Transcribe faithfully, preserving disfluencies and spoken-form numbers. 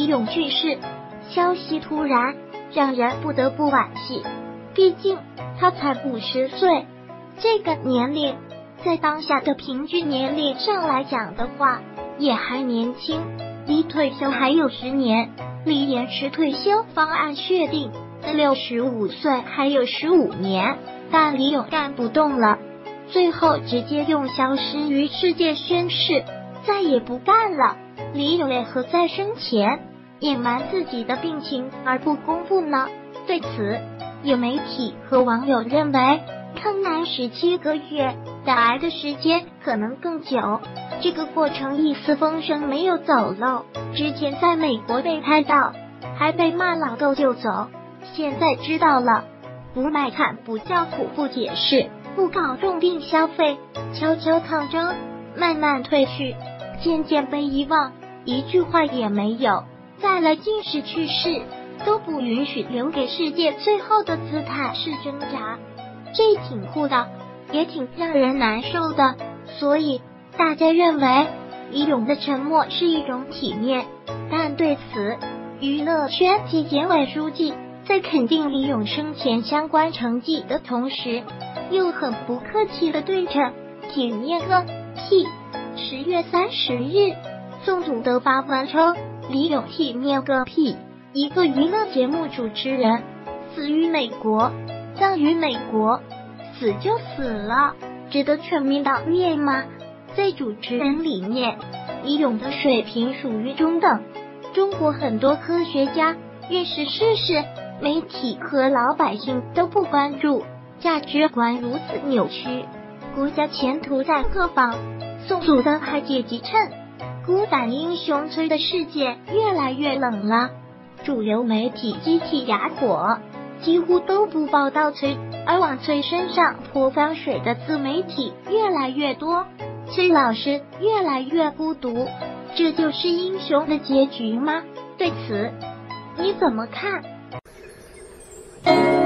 勇去世，消息突然，让人不得不惋惜。毕竟他才五十岁，这个年龄，在当下的平均年龄上来讲的话，也还年轻，离退休还有十年，离延迟退休方案确定的六十五岁还有十五年，但李咏干不动了，最后直接用消失于世界宣誓，再也不干了。李咏为何在生前隐瞒自己的病情而不公布呢？对此，有媒体和网友认为，抗癌十七个月，打癌的时间可能更久，这个过程一丝风声没有走漏。之前在美国被拍到，还被骂老豆就走，现在知道了，不卖惨不叫苦，不解释，不搞重病消费，悄悄抗争，慢慢退去，渐渐被遗忘，一句话也没有。再来近视去世，都不允许留给世界最后的姿态是挣扎，这挺酷的，也挺让人难受的。所以大家认为李咏的沉默是一种体面，但对此，娱乐圈及检委书记在肯定李咏生前相关成绩的同时，又很不客气地对着体面个屁。十月三十日，宋祖德发文称李咏体面个屁，一个娱乐节目主持人死于美国，葬于美国，死就死了，值得全民悼念吗？在主持人里面，李咏的水平属于中等。中国很多科学家、院士、士士、媒体和老百姓都不关注，价值观如此扭曲，国家前途在何方？宋祖德还借机称，孤胆英雄崔的世界越来越冷了，主流媒体集体哑火，几乎都不报道崔，而往崔身上泼脏水的自媒体越来越多，崔老师越来越孤独，这就是英雄的结局吗？对此你怎么看？